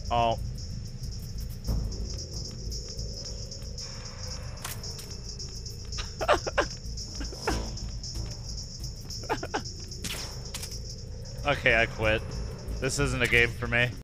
Oh. Okay, I quit. This isn't a game for me.